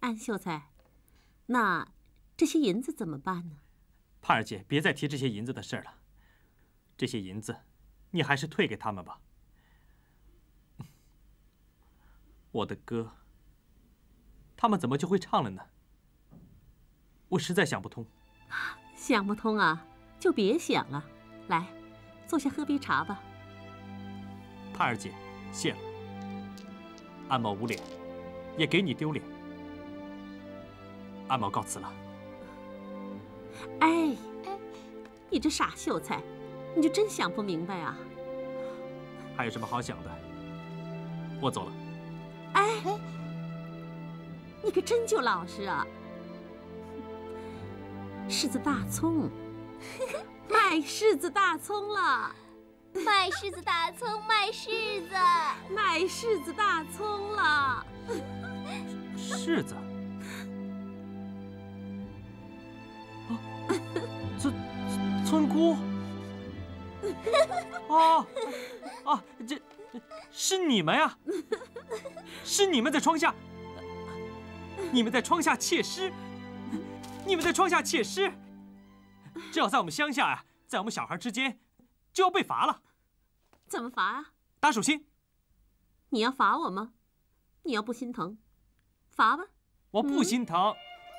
安秀才，那这些银子怎么办呢？ 盼儿姐，别再提这些银子的事了。这些银子，你还是退给他们吧。我的歌，他们怎么就会唱了呢？我实在想不通。 想不通啊，就别想了。来，坐下喝杯茶吧。 盼儿姐，谢了。安某无脸，也给你丢脸。安某告辞了。 哎，你这傻秀才，你就真想不明白啊？ 还有什么好想的？我走了。 哎，你可真就老实啊！柿子大葱，卖柿子大葱了！ 卖柿子大葱，卖柿子， 卖柿子大葱了！ 柿子？啊，村姑？这是你们呀？是你们在窗下，你们在窗下窃尸，你们在窗下窃尸！这要在我们乡下呀，在我们小孩之间，就要被罚了。 怎么罚啊？ 打手心。 你要罚我吗？你要不心疼，罚吧。 我不心疼。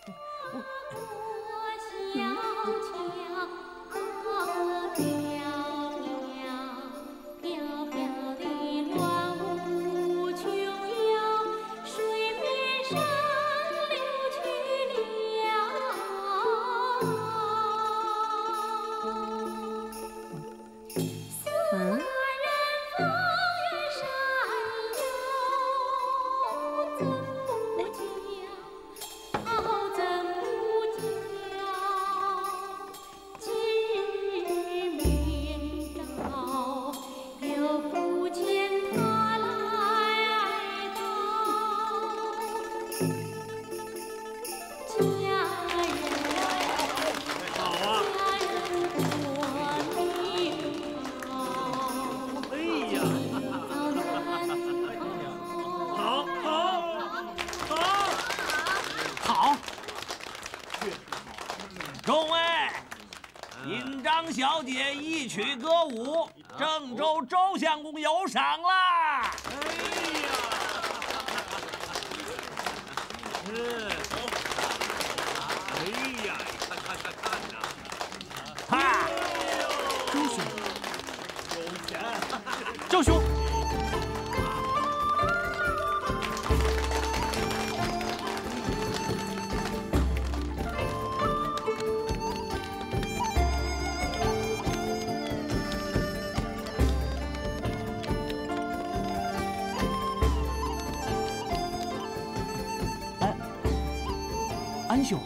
小姐一曲歌舞，郑州周相公有赏啦！ 哎呀，看呐！ 哈， 周兄， 有钱！ 周兄。 安兄，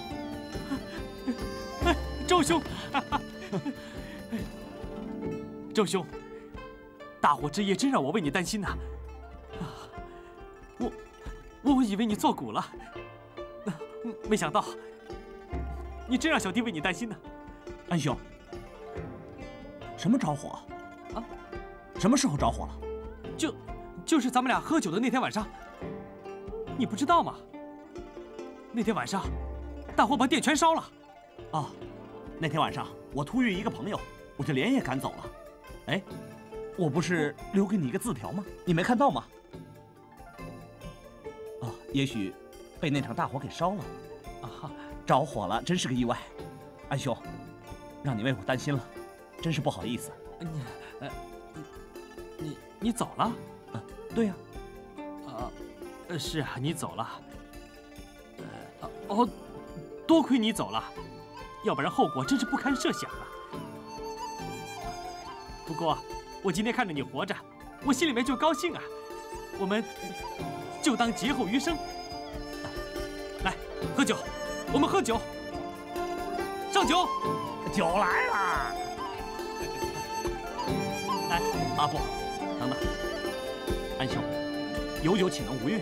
周兄，周兄，大火之夜真让我为你担心呐！我以为你做古了，没想到你真让小弟为你担心呢。 安兄，什么着火啊？什么时候着火了？ 就是咱们俩喝酒的那天晚上，你不知道吗？那天晚上。大火把店全烧了， 啊！那天晚上我突遇一个朋友，我就连夜赶走了。哎，我不是留给你一个字条吗？你没看到吗？啊，也许被那场大火给烧了。啊，着火了，真是个意外。安兄，让你为我担心了，真是不好意思。 你走了？ 啊，对呀。 是啊，你走了。哦。多亏你走了，要不然后果真是不堪设想啊。不过，我今天看着你活着，我心里面就高兴啊。我们就当劫后余生。来，喝酒，我们喝酒，上酒， 酒来了。 来， 啊不，等等，安兄，有酒岂能无乐？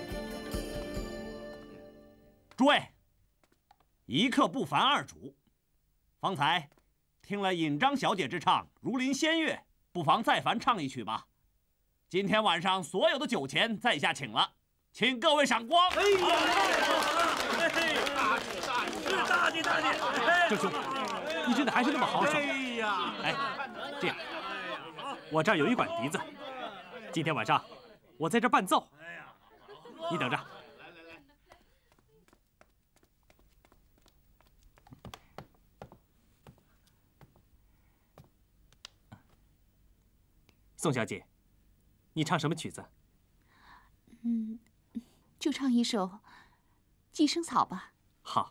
诸位。一刻不烦二主，方才听了尹章小姐之唱《如临仙乐》，不妨再烦唱一曲吧。今天晚上所有的酒钱在下请了， 请各位赏光。 哎呀，大姐， 郑兄，你真的还是那么豪爽。 哎呀， 哎，这样，我这儿有一管笛子，今天晚上我在这儿伴奏，你等着。宋小姐，你唱什么曲子？ 就唱一首《寄生草》吧。 好。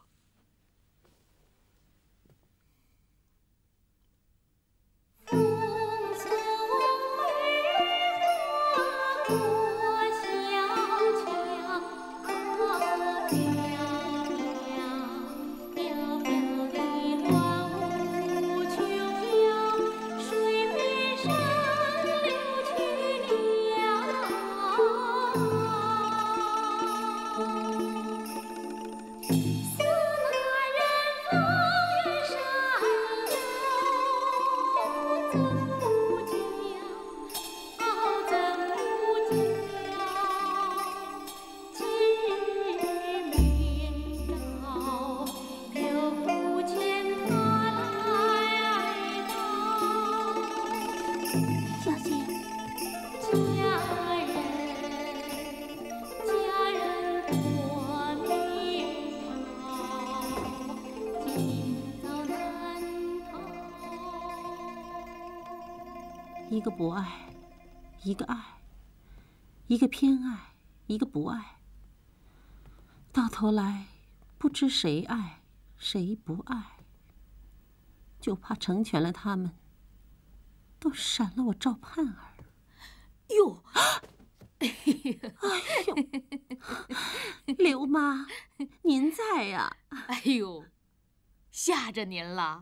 一个不爱，一个爱，一个偏爱，一个不爱，到头来不知谁爱谁不爱，就怕成全了他们，都闪了我赵盼儿。 哟， 哎呦，刘妈，您在呀？ 哎呦，吓着您了。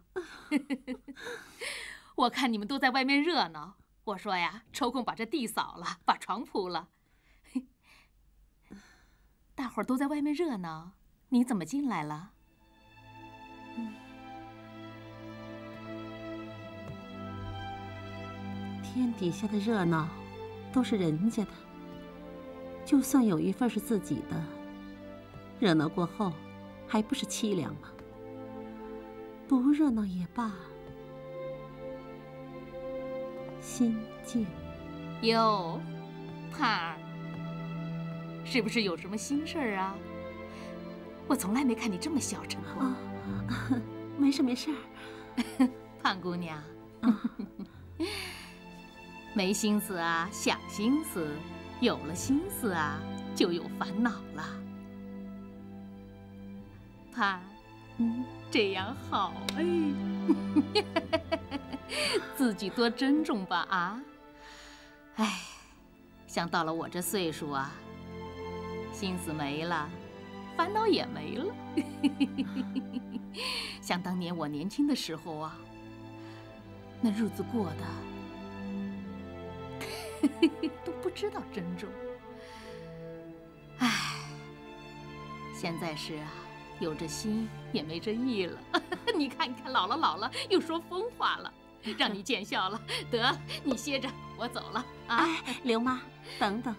我看你们都在外面热闹，我说呀，抽空把这地扫了，把床铺了。大伙儿都在外面热闹，你怎么进来了？ 天底下的热闹都是人家的，就算有一份是自己的，热闹过后还不是凄凉吗？不热闹也罢，心静。 哟，盼儿，是不是有什么心事儿啊？我从来没看你这么消沉过。 没事没事儿。 盼姑娘，没心思啊，想心思；有了心思啊，就有烦恼了。盼，这样好哎。自己多珍重吧啊！哎，想到了我这岁数啊，心思没了，烦恼也没了。想当年我年轻的时候啊，那日子过的都不知道珍重。哎，现在是啊，有这心也没这意了。你看，老了又说疯话了。让你见笑了，得你歇着，我走了啊！ 哎，刘妈，等等，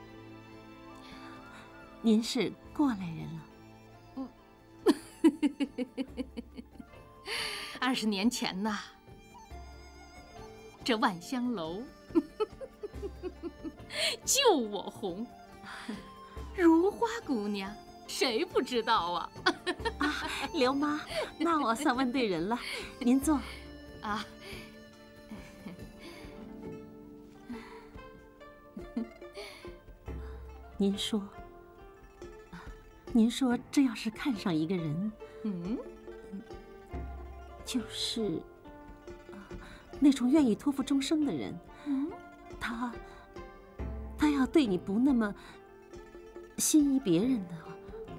您是过来人了。 20年前呐，这万香楼就我红，如花姑娘，谁不知道啊？ 刘妈，那我算问对人了，您坐。 啊。 您说，这要是看上一个人，就是那种愿意托付终生的人，他要对你不那么心仪别人的话，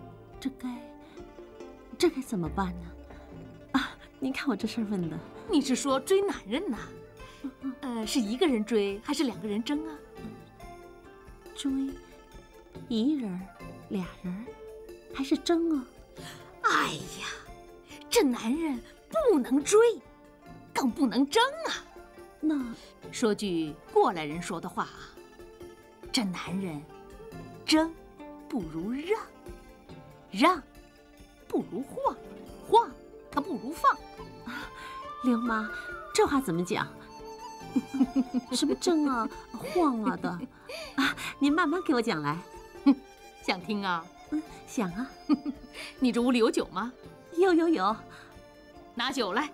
这该怎么办呢？啊，您看我这事儿问的， 你是说追男人呐？是一个人追还是2个人争啊？ 追一人、俩人，还是争啊？ 哎呀，这男人不能追，更不能争啊！ 那说句过来人说的话啊，这男人争不如让，让不如晃，晃它不如放。 刘妈，这话怎么讲？什么争啊、晃啊的啊？您慢慢给我讲来。 想听啊？ 想啊。 你这屋里有酒吗？ 有。 拿酒来。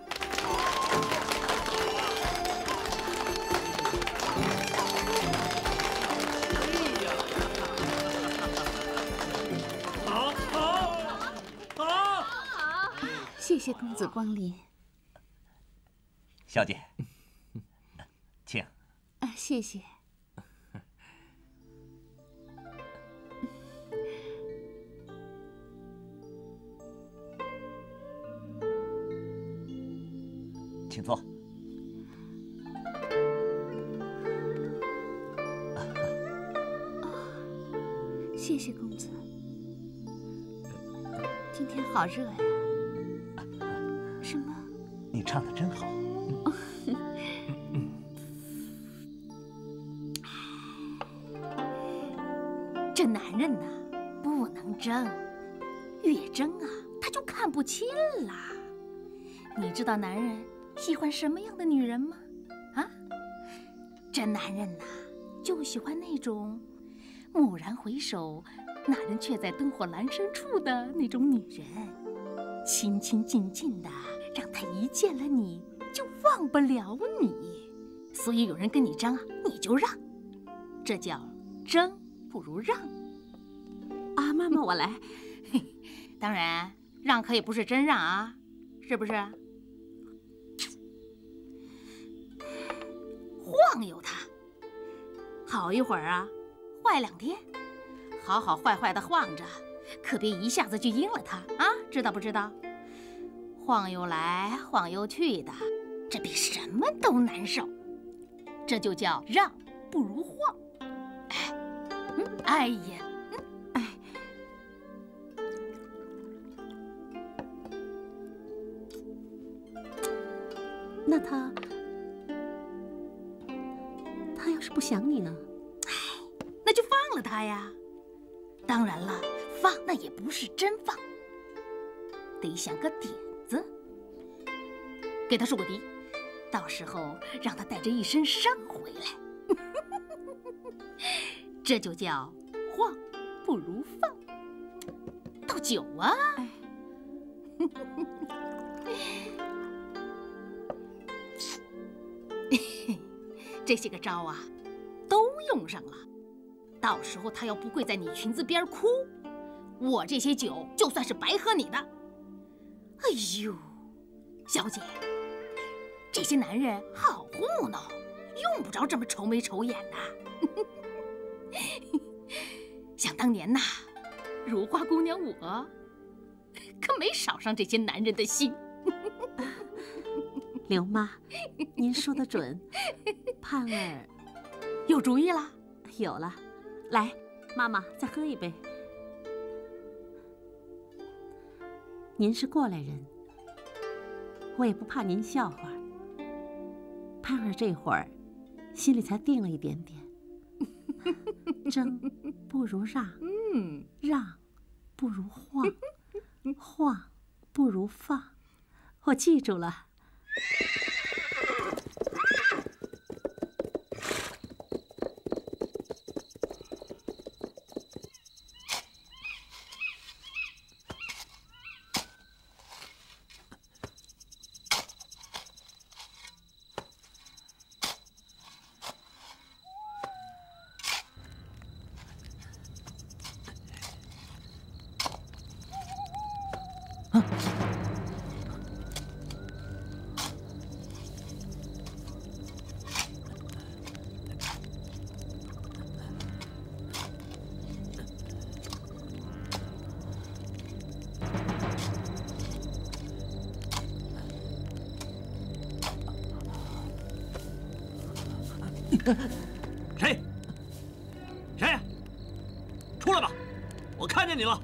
谢谢公子光临。 小姐，请。 谢谢。 请坐。 谢谢公子。今天好热呀。什么？ 你唱的真好。 这男人呐，不能争，越争啊，他就看不清了。你知道男人喜欢什么样的女人吗？啊，这男人呐，就喜欢那种蓦然回首，那人却在灯火阑珊处的那种女人，清清静静的，让他一见了你就忘不了你。所以有人跟你争啊，你就让，这叫争不如让。 啊，妈妈，我来。 当然，让可也不是真让啊，是不是？晃悠他，好一会儿啊，坏2天，好好坏坏的晃着，可别一下子就阴了他啊，知道不知道？晃悠来晃悠去的，这比什么都难受。这就叫让不如晃。哎呀， 那他要是不想你呢？ 那就放了他呀。当然了，放那也不是真放，得想个点子，给他竖个笛，到时候让他带着一身伤回来。这就叫晃不如放。倒酒啊！这些个招啊，都用上了。到时候他要不跪在你裙子边哭，我这些酒就算是白喝你的。哎呦，小姐，这些男人好糊弄，用不着这么愁眉愁眼的。想当年呐，如花姑娘我可没少伤这些男人的心。 刘妈，您说的准。盼儿有主意了？ 有了。来，妈妈再喝一杯。您是过来人，我也不怕您笑话。盼儿这会儿心里才定了一点点。争不如让，让不如晃，晃不如放。我记住了。 谁？谁？出来吧！我看见你了。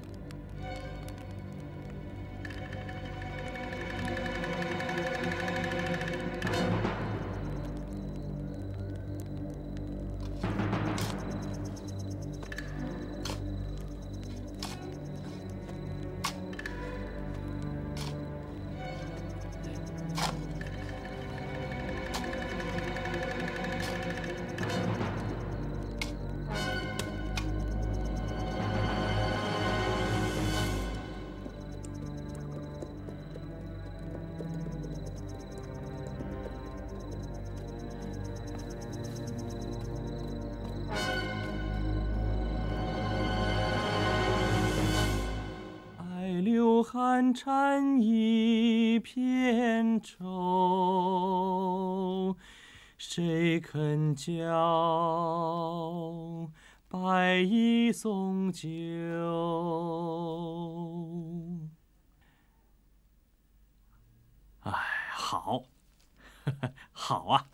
寒蝉一片愁，谁肯教白衣送酒？哎，好，好啊！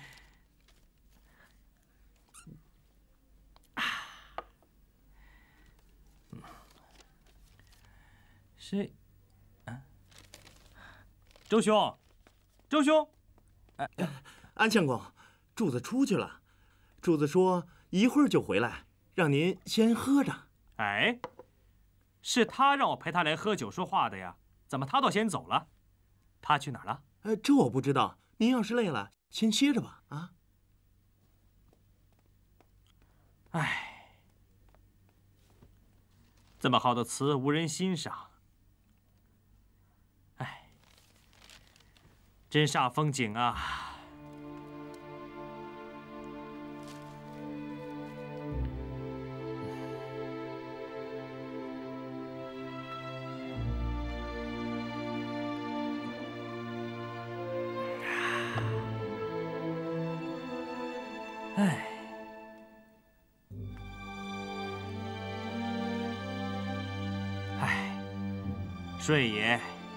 谁？周兄，周兄， 安相公，柱子出去了。柱子说一会儿就回来，让您先喝着。 哎，是他让我陪他来喝酒说话的呀，怎么他倒先走了？他去哪儿了？ 这我不知道。您要是累了，先歇着吧。啊。 哎，这么好的词无人欣赏。哎，真煞风景啊！哎，哎，睡也。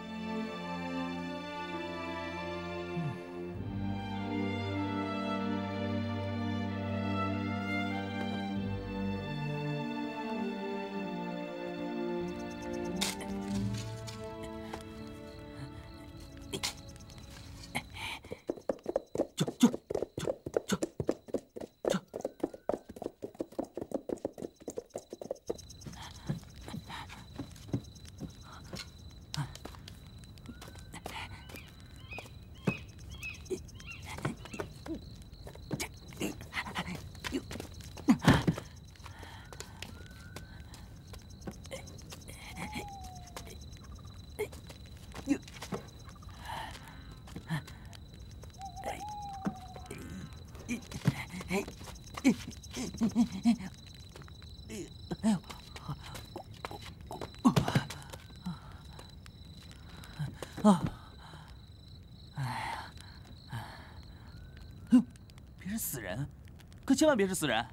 别是死人，可千万别是死人！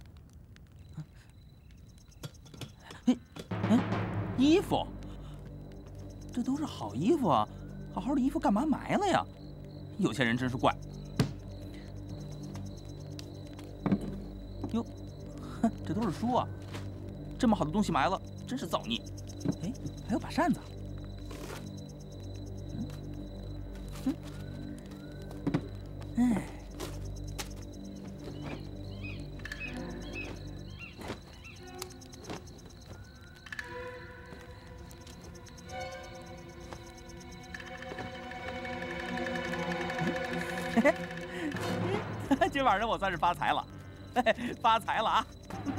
衣服，这都是好衣服啊，好好的衣服干嘛埋了呀？有钱人真是怪。哟，这都是书啊，这么好的东西埋了，真是造孽。哎，还有把扇子。哎。今晚上我算是发财了，发财了啊！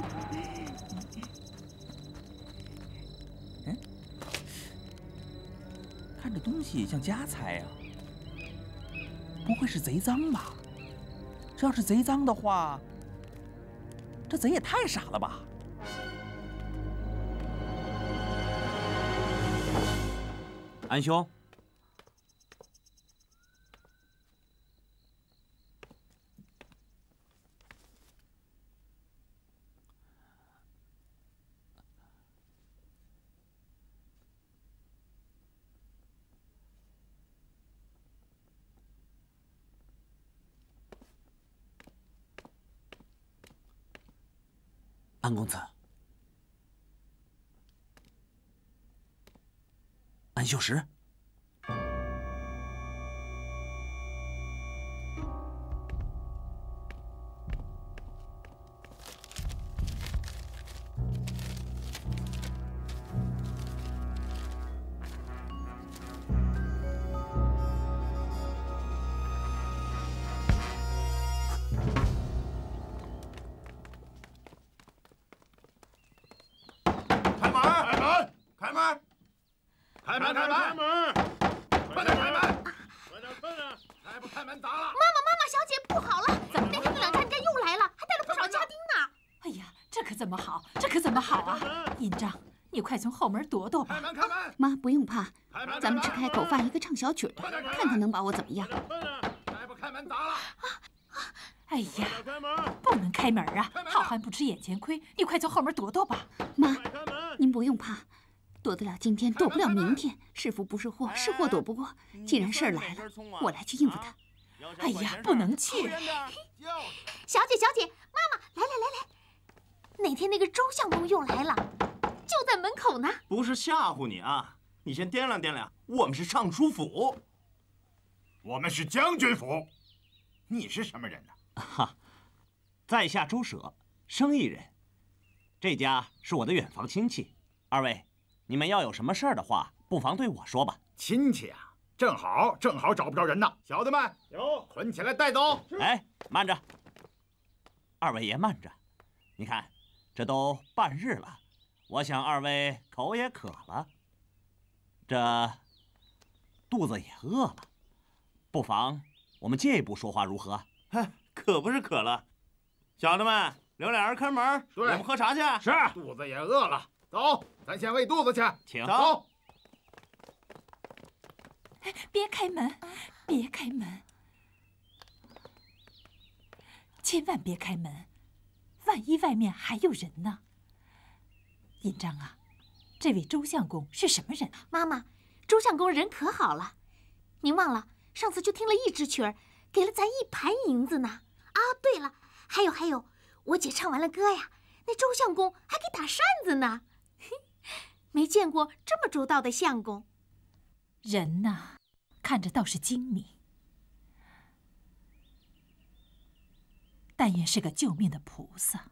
看这东西像家财呀，不会是贼赃吧？这要是贼赃的话，这贼也太傻了吧！ 安兄。安公子，安秀实， 怎么好？这可怎么好啊！印章， 你快从后门躲躲吧。 开门，开门！ 妈，不用怕， 开门！ 咱们只开口放一个唱小曲的，看他能把我怎么样。 再不开门，砸了！ 哎呀，不能开门啊！好汉不吃眼前亏，你快从后门躲躲吧。 妈，您不用怕，躲得了今天，躲不了明天。是福不是祸，是祸躲不过。既然事儿来了，我来去应付他。 哎呀，不能去！ 小姐，小姐，妈妈，来来来来，那天那个周相公又来了，就在门口呢。 不是吓唬你啊，你先掂量掂量，我们是尚书府， 我们是将军府。你是什么人呢？ 哈，在下周舍，生意人。这家是我的远房亲戚。二位，你们要有什么事儿的话，不妨对我说吧。 亲戚啊，正好找不着人呢。小的们，有捆起来带走。 哎，慢着，二位爷慢着。你看，这都半日了，我想二位口也渴了，这肚子也饿了，不妨我们借一步说话如何？ 哎，可不是渴了，小的们留俩人看门，我们喝茶去。 是，肚子也饿了，走，咱先喂肚子去。 请走。 别开门，别开门，千万别开门，万一外面还有人呢。尹章啊，这位周相公是什么人啊？ 妈妈，周相公人可好了，您忘了上次就听了一支曲儿，给了咱1盘银子呢。啊，对了，还有，我姐唱完了歌呀，那周相公还给打扇子呢。没见过这么周到的相公。 人呐，看着倒是精明，但愿是个救命的菩萨。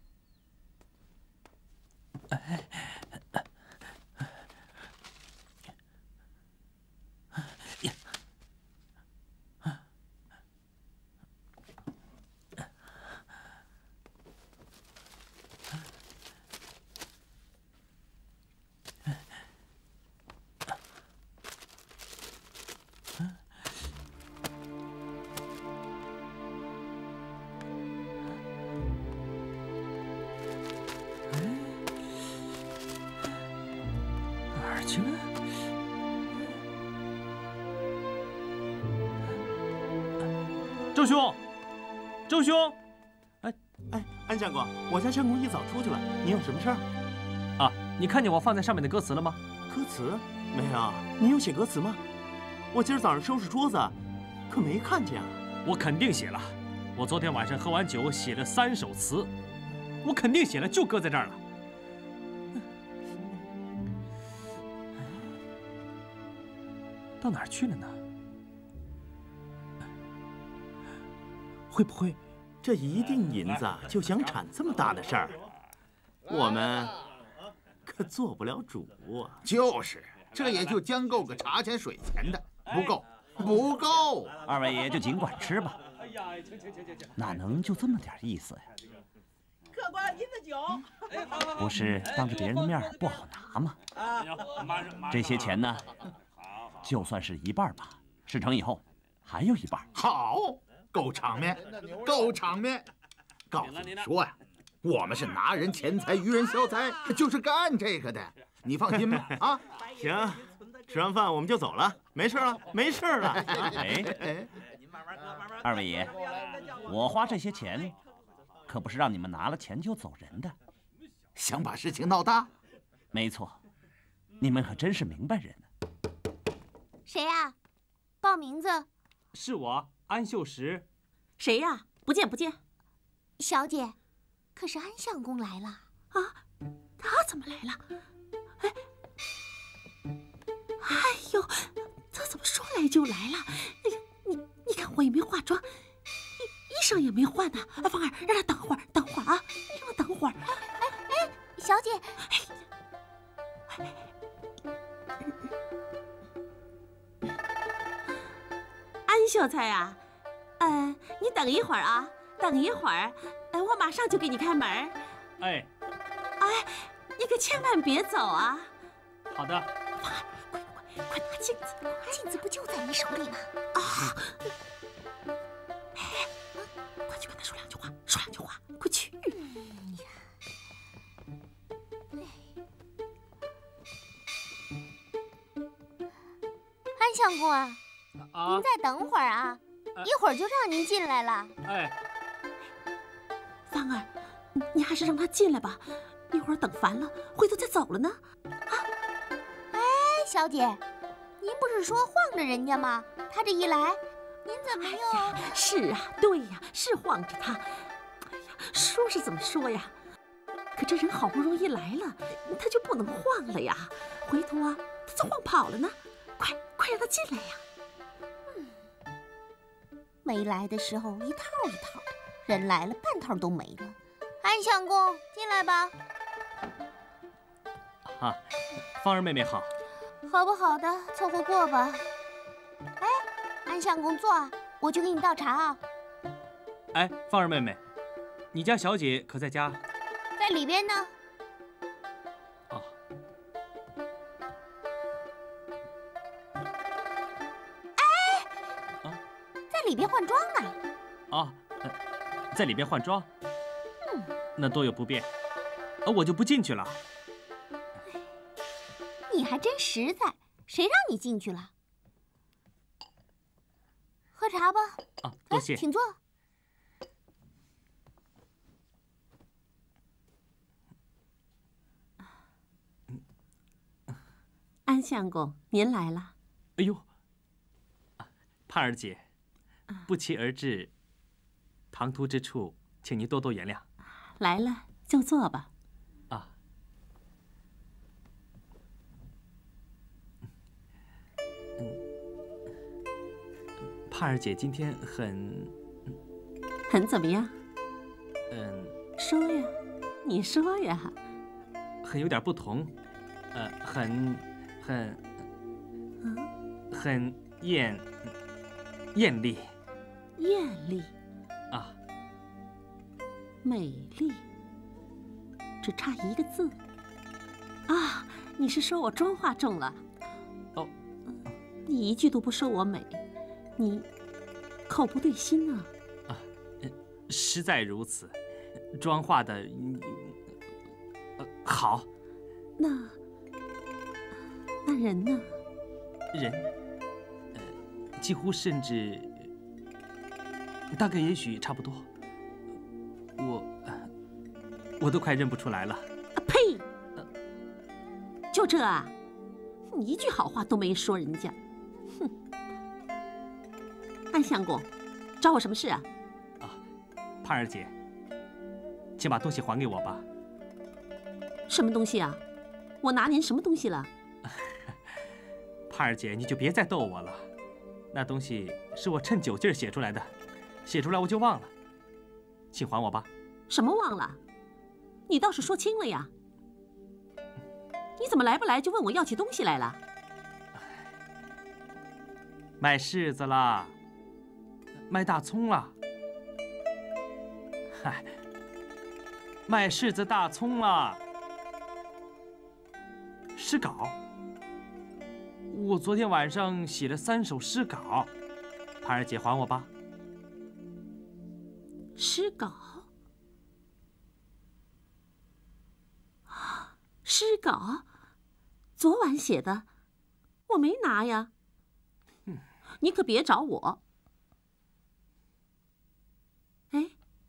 哪儿去了？ 周兄，周兄， 哎，安相公，我家相公一早出去了，你有什么事儿？ 啊，你看见我放在上面的歌词了吗？ 歌词？没有，你有写歌词吗？我今儿早上收拾桌子，可没看见啊。 我肯定写了，我昨天晚上喝完酒写了3首词，我肯定写了，就搁在这儿了。到哪儿去了呢？会不会这一锭银子就想铲这么大的事儿？我们可做不了主啊！ 就是，这也就将够个茶钱水钱的，不够。 二位爷就尽管吃吧。 哎呀，请， 哪能就这么点意思呀？ 客官，您的酒。 不是当着别人的面不好拿吗？这些钱呢，就算是一半吧，事成以后还有一半。 好，够场面，够场面。告诉你说呀，我们是拿人钱财与人消灾，就是干这个的。你放心吧，啊。 行，吃完饭我们就走了，没事了，没事了。 哎，二位爷，我花这些钱，可不是让你们拿了钱就走人的。 想把事情闹大？ 没错，你们可真是明白人呢。 谁呀？报名字。 是我，安秀实。 谁呀？不见。 小姐，可是安相公来了啊？他怎么来了？哎呦，他怎么说来就来了？哎呀，你看我也没化妆，衣裳也没换呢。芳儿，让他等会儿啊，让他等会儿。 小姐。 安秀才呀，你等一会儿啊，我马上就给你开门。 哎， 你可千万别走啊！ 好的。 芳儿，快拿镜子， 镜子不就在你手里吗？ 啊！快去跟他说两句话，快去！ 安相公啊，您再等会儿啊，一会儿就让您进来了。 哎， 芳儿，你还是让他进来吧，一会儿等烦了，回头再走了呢。啊！ 哎，小姐，您不是说晃着人家吗？他这一来，您怎么又…… 是啊，对呀，是晃着他。哎呀，说是怎么说呀？可这人好不容易来了，他就不能晃了呀。回头啊，他就晃跑了呢。快让他进来呀！ 没来的时候一套一套的，人来了半套都没了。安相公，进来吧。 啊，芳儿妹妹好。 好不好的，凑合过吧。哎，安相公坐，我去给你倒茶啊。 哎，芳儿妹妹，你家小姐可在家？ 在里边呢。 哦。 哎，在里边换装呢。 哦，在里边换装。那多有不便，我就不进去了。 你还真实在，谁让你进去了？喝茶吧。 啊，多谢。 请坐。 安相公，您来了。 哎呦，盼儿姐，不期而至，唐突之处，请您多多原谅。 来了就坐吧。 啊。盼儿姐今天很怎么样？说呀，你说呀。 很有点不同，很艳丽。 艳丽。 啊。 美丽。只差一个字。啊，你是说我妆化重了？ 哦。 你一句都不说我美，你口不对心啊。 啊，实在如此，妆化的好。 那人呢？ 人，几乎甚至，大概也许差不多。我都快认不出来了。 呸！就这啊？你一句好话都没说人家。哼！安相公，找我什么事啊？ 啊，盼儿姐，请把东西还给我吧。 什么东西啊？我拿您什么东西了？ 盼儿姐，你就别再逗我了。那东西是我趁酒劲儿写出来的，写出来我就忘了，请还我吧。 什么忘了？你倒是说清了呀！你怎么来不来就问我要起东西来了？ 卖柿子啦，卖大葱啦。嗨，卖柿子大葱啦。诗稿，我昨天晚上写了3首诗稿，盼儿姐还我吧。 诗稿？诗稿？昨晚写的，我没拿呀。你可别找我。哎，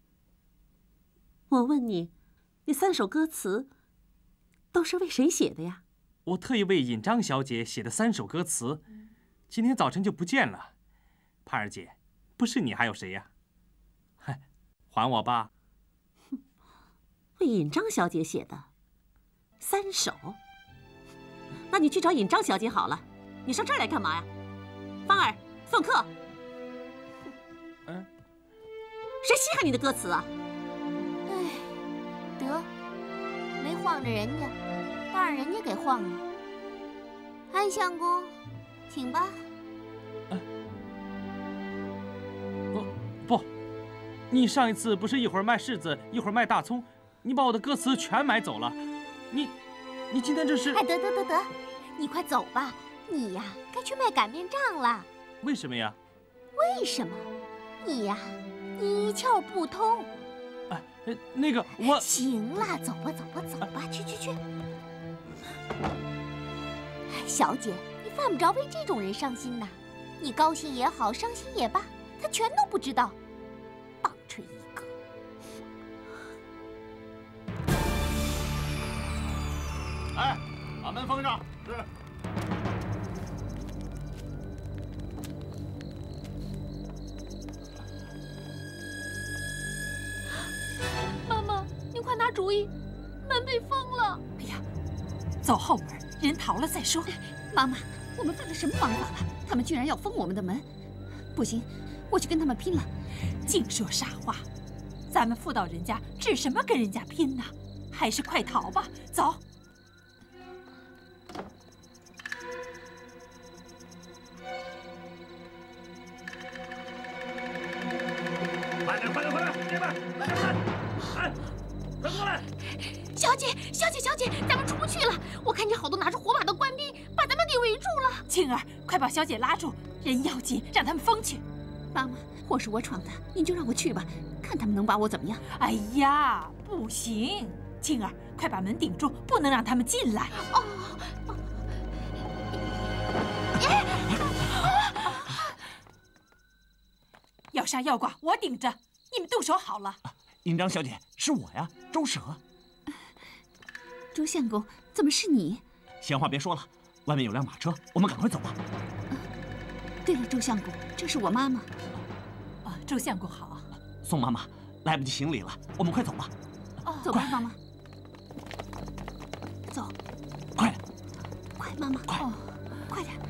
我问你，那3首歌词都是为谁写的呀？ 我特意为尹章小姐写的3首歌词，今天早晨就不见了。盼儿姐，不是你还有谁呀？嗨，还我吧。 为尹章小姐写的3首，那你去找尹章小姐好了。你上这儿来干嘛呀？芳儿，送客。谁稀罕你的歌词啊？ 哎，得，没晃着人家，倒让人家给晃了。安相公，请吧。 不，你上一次不是一会儿卖柿子，一会儿卖大葱，你把我的歌词全买走了。你今天这是…… 哎，得，你快走吧。你呀，该去卖擀面杖了。 为什么呀？ 为什么？你呀，一窍不通。 哎，那个我…… 行了，走吧，去。小姐，你犯不着为这种人伤心呐。你高兴也好，伤心也罢，他全都不知道。棒槌一个！ 哎，把门封上。是。 妈妈，你快拿主意，门被封了。 哎呀，走后门，人逃了再说。 妈妈，我们犯了什么王法了？他们居然要封我们的门！不行，我去跟他们拼了！ 净说傻话，咱们妇道人家，指什么跟人家拼呢？还是快逃吧，走。 快点，快点，快点，姐们，来人们，哎，快过来！ 小姐，咱们出不去了。我看见好多拿着火把的官兵把咱们给围住了。 青儿，快把小姐拉住，人要紧，让他们封去。 妈妈，祸是我闯的，您就让我去吧，看他们能把我怎么样。 哎呀，不行，青儿，快把门顶住，不能让他们进来。 哦。 要杀要剐，我顶着，你们动手好了。 印章小姐，是我呀，周舍。 周相公，怎么是你？ 闲话别说了，外面有辆马车，我们赶快走吧。 对了，周相公，这是我妈妈。 周相公好。 宋妈妈，来不及行礼了，我们快走吧。 走吧，妈妈。走。 快点。 快，妈妈。 快。 快点。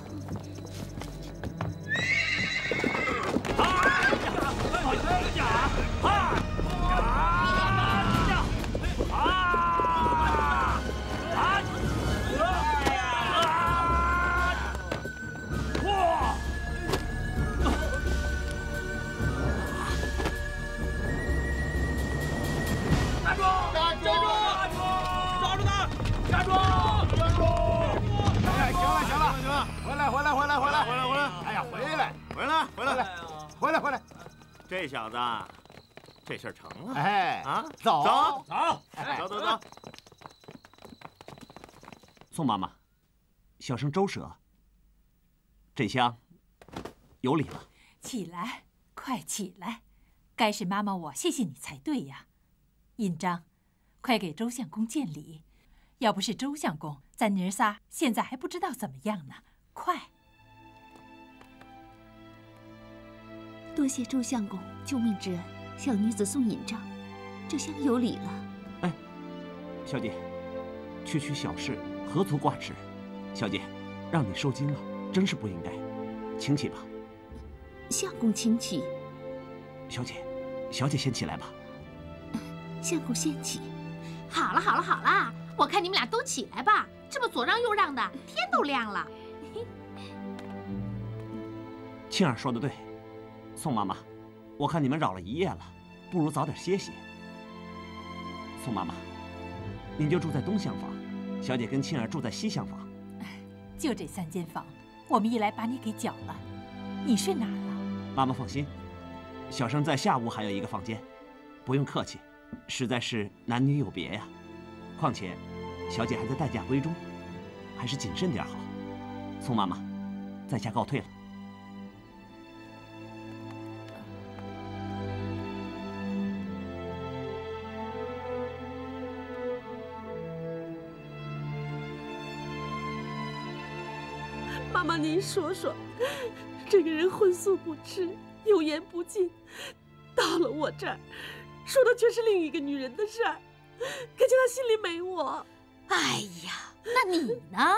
回来！这小子，这事儿成了。 哎， 啊， 走， 走！ 宋妈妈，小生周舍，这厢有礼了。 起来，快起来！该是妈妈我谢谢你才对呀。印章，快给周相公见礼。要不是周相公，咱妮儿仨现在还不知道怎么样呢。快！ 多谢周相公救命之恩，小女子送印章，这厢有礼了。 哎，小姐，区区小事，何足挂齿？小姐，让你受惊了，真是不应该，请起吧。 相公请起。 小姐先起来吧。 相公先起。 好了，我看你们俩都起来吧，这么左让右让的，天都亮了。 青儿说的对。宋妈妈，我看你们扰了一夜了，不如早点歇歇。宋妈妈，您就住在东厢房，小姐跟青儿住在西厢房。 就这3间房，我们一来把你给搅了。你睡哪儿了？ 妈妈放心，小生在下屋还有一个房间，不用客气，实在是男女有别呀。况且，小姐还在待嫁闺中，还是谨慎点好。宋妈妈，在下告退了。 妈妈，您说说，这个人荤素不吃，油盐不进，到了我这儿，说的却是另一个女人的事儿，可见他心里没我。 哎呀，那你呢？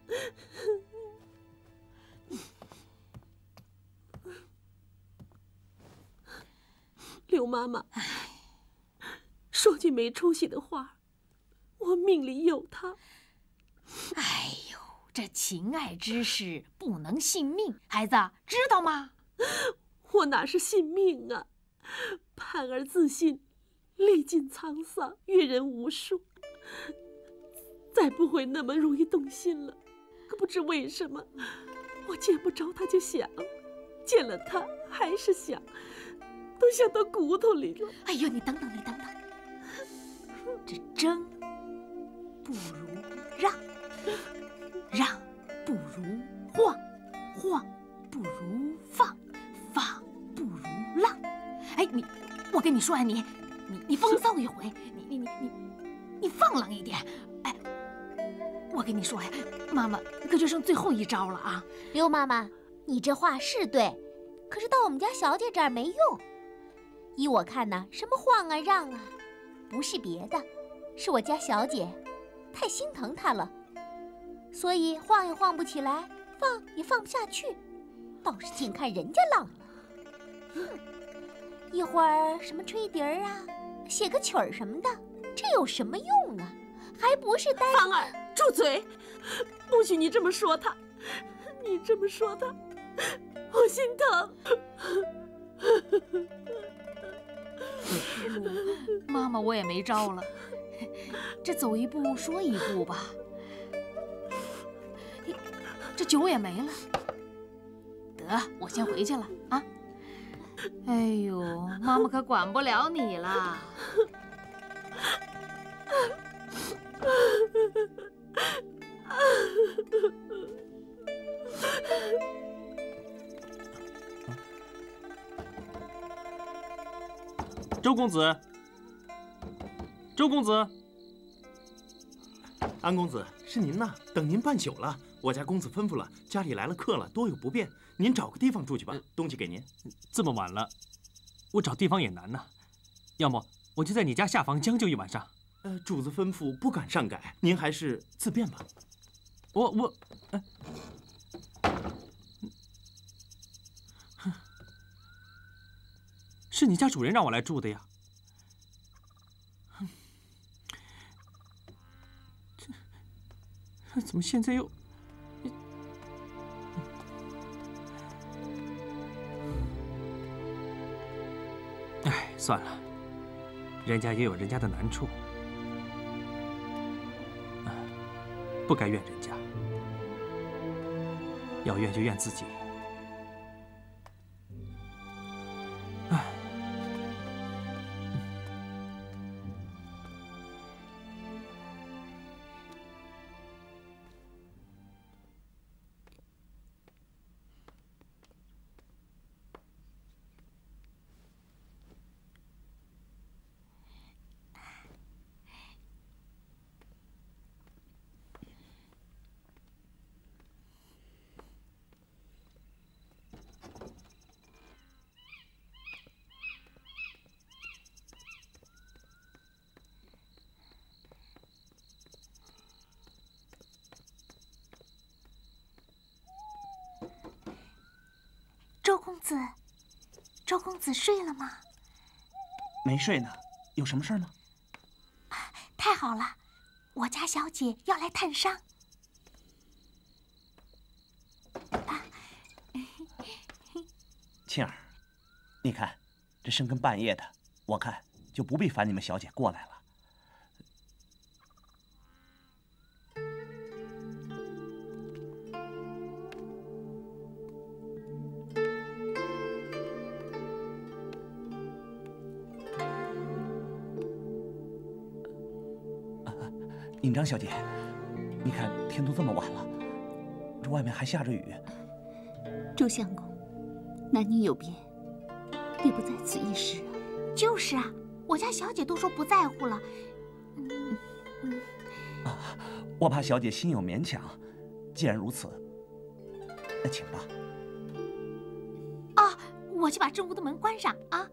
刘妈妈，说句没出息的话，我命里有他。 哎呦，这情爱之事不能信命，孩子知道吗？ 我哪是信命啊！盼儿自信，历尽沧桑，阅人无数，再不会那么容易动心了。可不知为什么，我见不着他就想，见了他还是想，都想到骨头里了。 哎呦，你等等，这争不如让，让不如如晃，晃不如放，放不如浪。哎，我跟你说呀，你风骚一回，你放浪一点。哎，我跟你说呀，妈妈，可就剩最后一招了啊！ 刘妈妈，你这话是对，可是到我们家小姐这儿没用。依我看呢，什么晃啊让啊，不是别的，是我家小姐太心疼她了，所以晃也晃不起来，放也放不下去，倒是净看人家浪了。一会儿什么吹笛儿啊，写个曲儿什么的，这有什么用啊？还不是呆。 芳儿，住嘴！不许你这么说他，你这么说他，我心疼。 妈妈，我也没招了，这走一步说一步吧。这酒也没了，得，我先回去了啊。哎呦，妈妈可管不了你了。 周公子，周公子， 安公子，是您呐，等您半宿了。我家公子吩咐了，家里来了客了，多有不便，您找个地方住去吧。东西给您。 这么晚了，我找地方也难呐。要么我就在你家下房将就一晚上。 主子吩咐不敢擅改，您还是自便吧。 是你家主人让我来住的呀。这怎么现在又……哎，算了，人家也有人家的难处，不该怨人家，要怨就怨自己。 周公子睡了吗？ 没睡呢，有什么事吗？ 太好了，我家小姐要来探伤。 庆儿，你看，这深更半夜的，我看就不必烦你们小姐过来了。尹章小姐，你看天都这么晚了，这外面还下着雨。 周相公，男女有别，必不在此一时啊。 就是啊，我家小姐都说不在乎了。 我怕小姐心有勉强，既然如此，那请吧。 啊，我去把这屋的门关上啊。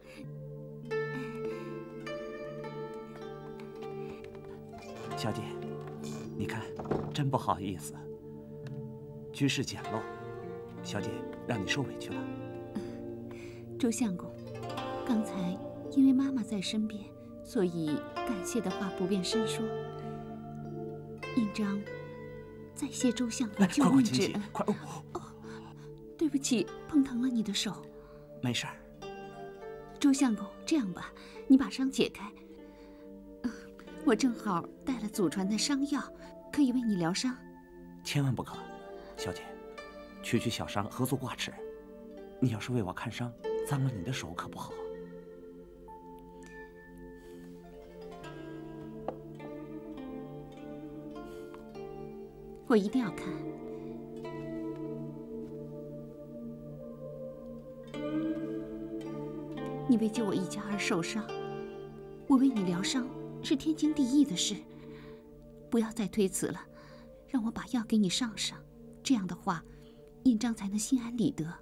小姐，你看，真不好意思，居室简陋，小姐让你受委屈了。 周相公，刚才因为妈妈在身边，所以感谢的话不便深说。印章再谢周相公救命之恩。 快！ 对不起，碰疼了你的手。 没事儿。 周相公，这样吧，你把伤解开。我正好带了祖传的伤药，可以为你疗伤。 千万不可，小姐，区区小伤何足挂齿？你要是为我看伤，脏了你的手可不好。 我一定要看。 你为救我一家而受伤，我为你疗伤是天经地义的事。不要再推辞了，让我把药给你上上，这样的话，印章才能心安理得。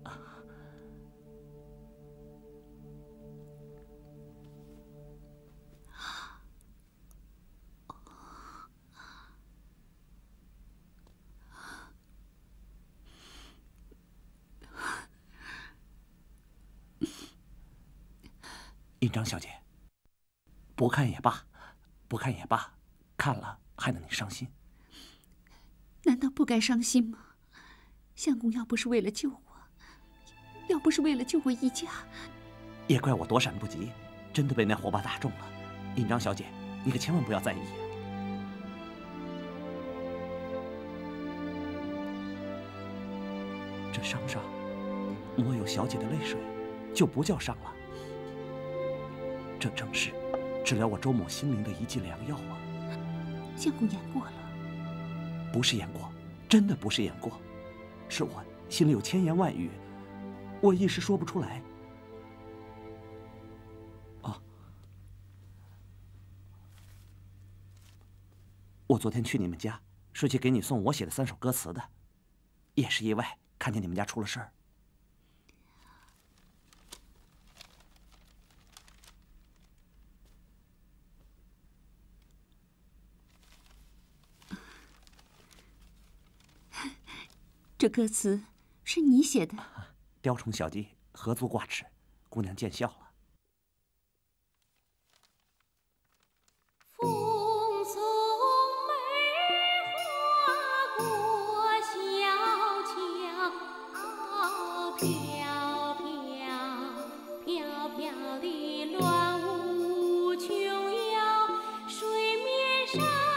印章小姐，不看也罢，不看也罢，看了害得你伤心。 难道不该伤心吗？相公要不是为了救我，要不是为了救我一家， 也怪我躲闪不及，真的被那火把打中了。印章小姐，你可千万不要在意。这伤上抹有小姐的泪水，就不叫伤了。这正是治疗我周某心灵的一剂良药啊！ 相公言过了， 不是言过，真的不是言过，是我心里有千言万语，我一时说不出来。哦，我昨天去你们家，是去给你送我写的3首歌词的，也是意外看见你们家出了事儿。 这歌词是你写的？ 雕虫小技，何足挂齿，姑娘见笑了。 风送梅花过小桥，飘飘的乱舞琼瑶，水面上。